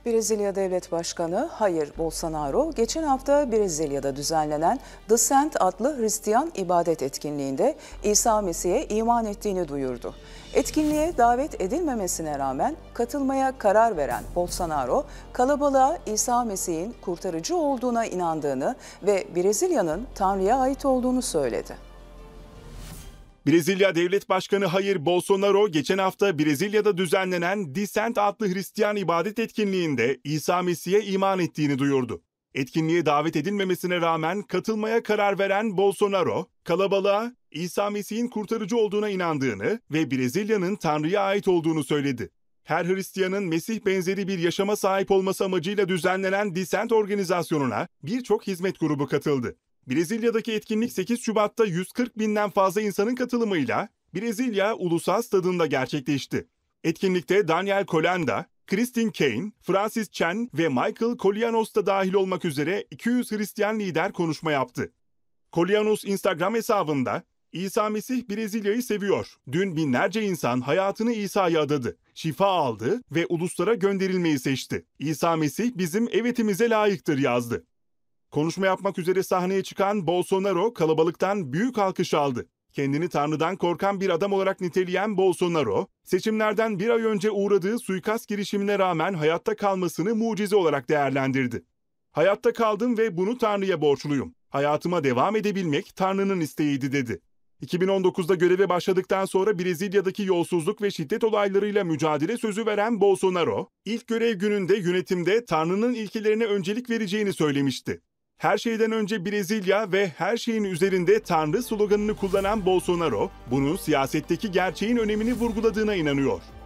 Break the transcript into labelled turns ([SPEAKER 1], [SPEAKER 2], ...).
[SPEAKER 1] Brezilya Devlet Başkanı Jair Bolsonaro, geçen hafta Brezilya'da düzenlenen The Saint adlı Hristiyan ibadet etkinliğinde İsa Mesih'e iman ettiğini duyurdu. Etkinliğe davet edilmemesine rağmen katılmaya karar veren Bolsonaro, kalabalığa İsa Mesih'in kurtarıcı olduğuna inandığını ve Brezilya'nın Tanrı'ya ait olduğunu söyledi.
[SPEAKER 2] Brezilya Devlet Başkanı Jair Bolsonaro geçen hafta Brezilya'da düzenlenen The Saint adlı Hristiyan ibadet etkinliğinde İsa Mesih'e iman ettiğini duyurdu. Etkinliğe davet edilmemesine rağmen katılmaya karar veren Bolsonaro, kalabalığa İsa Mesih'in kurtarıcı olduğuna inandığını ve Brezilya'nın Tanrı'ya ait olduğunu söyledi. Her Hristiyanın Mesih benzeri bir yaşama sahip olması amacıyla düzenlenen The Saint organizasyonuna birçok hizmet grubu katıldı. Brezilya'daki etkinlik 8 Şubat'ta 140 binden fazla insanın katılımıyla Brezilya Ulusal Stadı'nda gerçekleşti. Etkinlikte Daniel Kolenda, Christine Kane, Francis Chen ve Michael Kolianos da dahil olmak üzere 200 Hristiyan lider konuşma yaptı. Kolianos Instagram hesabında, İsa Mesih Brezilya'yı seviyor. Dün binlerce insan hayatını İsa'ya adadı, şifa aldı ve uluslara gönderilmeyi seçti. İsa Mesih bizim evetimize layıktır yazdı. Konuşma yapmak üzere sahneye çıkan Bolsonaro kalabalıktan büyük alkış aldı. Kendini Tanrı'dan korkan bir adam olarak niteleyen Bolsonaro, seçimlerden bir ay önce uğradığı suikast girişimine rağmen hayatta kalmasını mucize olarak değerlendirdi. "Hayatta kaldım ve bunu Tanrı'ya borçluyum. Hayatıma devam edebilmek Tanrı'nın isteğiydi" dedi. 2019'da göreve başladıktan sonra Brezilya'daki yolsuzluk ve şiddet olaylarıyla mücadele sözü veren Bolsonaro, ilk görev gününde yönetimde Tanrı'nın ilkelerine öncelik vereceğini söylemişti. Her şeyden önce Brezilya ve her şeyin üzerinde Tanrı sloganını kullanan Bolsonaro, bunun siyasetteki gerçeğin önemini vurguladığına inanıyor.